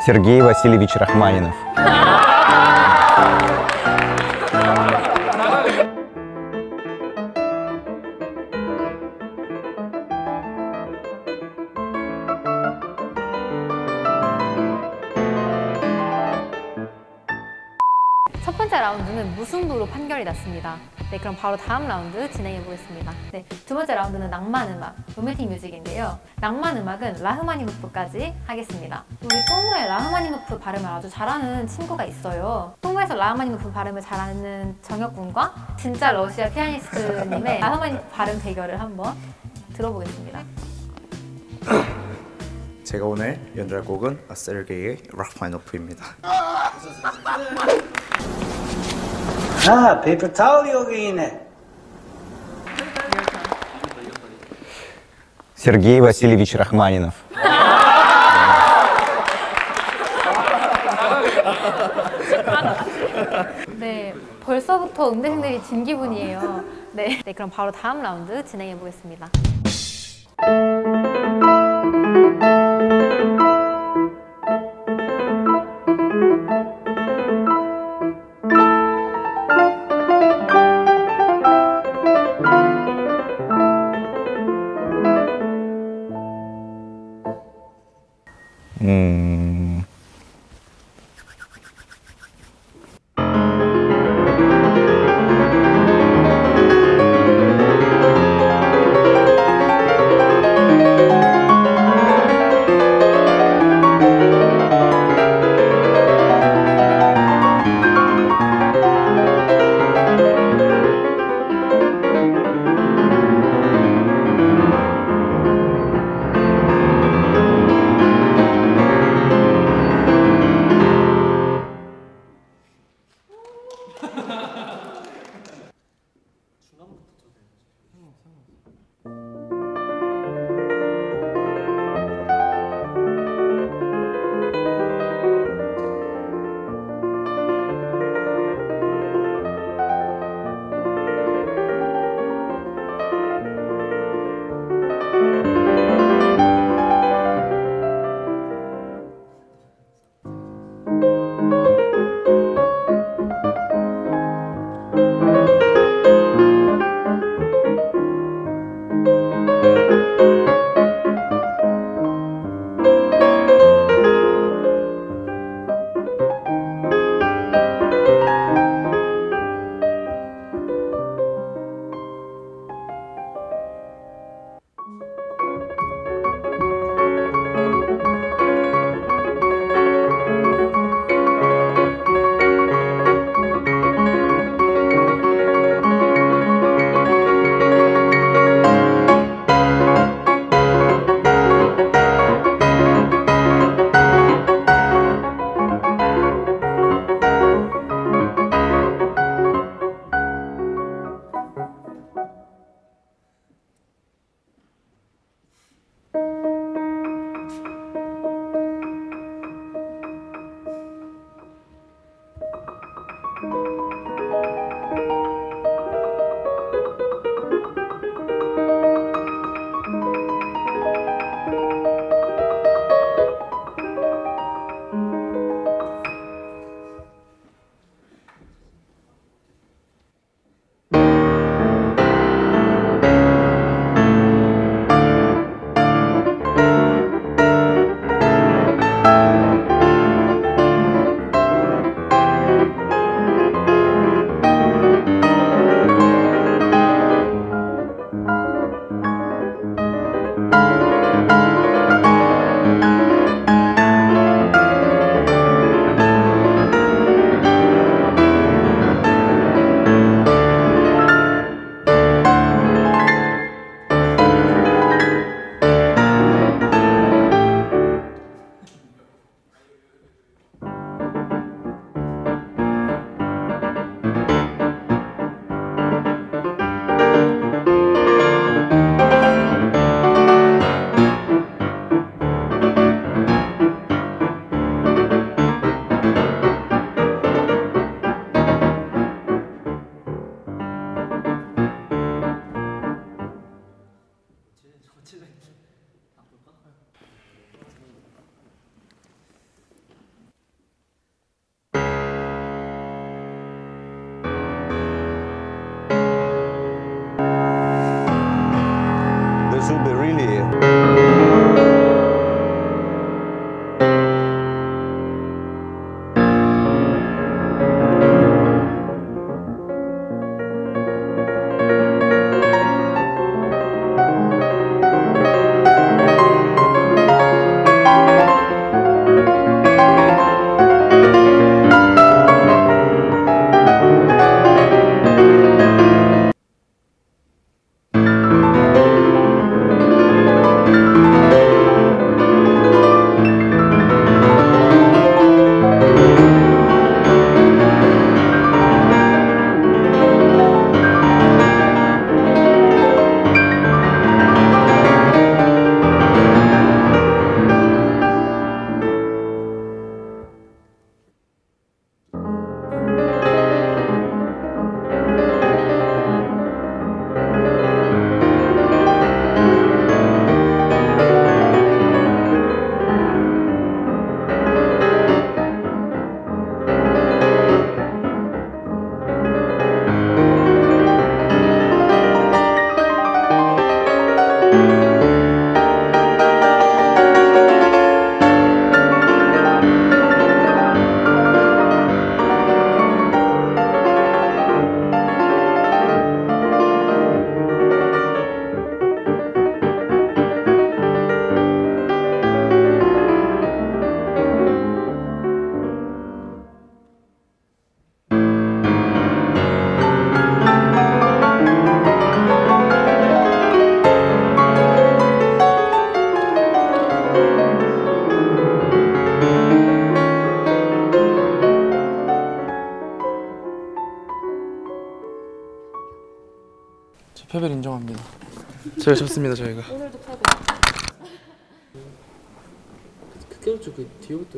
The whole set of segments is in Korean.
Сергей Васильевич Рахманинов. 첫 번째 라운드는 무승부로 판결이 났습니다. 네, 그럼 바로 다음 라운드 진행해 보겠습니다. 네, 두 번째 라운드는 낭만 음악, 로맨틱 뮤직인데요. 낭만 음악은 라흐마니노프까지 하겠습니다. 우리 똥무에 라흐마니노프 발음을 아주 잘하는 친구가 있어요. 똥무에서 라흐마니노프 발음을 잘하는 정혁군과 진짜 러시아 피아니스트님의 라흐마니노프 발음 대결을 한번 들어보겠습니다. 제가 오늘 연주할 곡은 세르게이 라흐마니노프입니다. 아, 페이퍼 타올이 여기 있네. Сергей Васильевич Рахманинов. 네, 벌써부터 음대생들이 진 기분이에요. 네, 그럼 바로 다음 라운드 진행해 보겠습니다. should be really. 패배를 인정합니다. 저희가 졌습니다. 저희가. 오늘도 패배. 그게 그 뒤에부터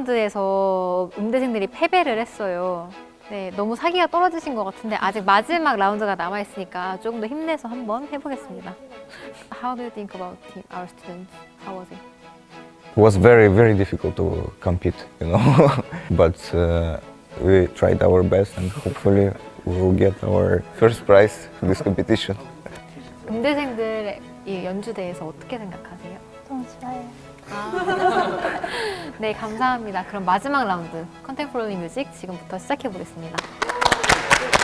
라운드에서 음대생들이 패배를 했어요. 네, 너무 사기가 떨어지신 것 같은데 아직 마지막 라운드가 남아있으니까 조금 더 힘내서 한번 해보겠습니다. How do you think about our students? How was it? It was very, very difficult to compete, you know. But we tried our best and hopefully we will get our first prize in this competition. 음대생들의 이 연주대에서 어떻게 생각하세요? 너무 좋아요. 네, 감사합니다. 그럼 마지막 라운드 컨템포러리 뮤직 지금부터 시작해 보겠습니다.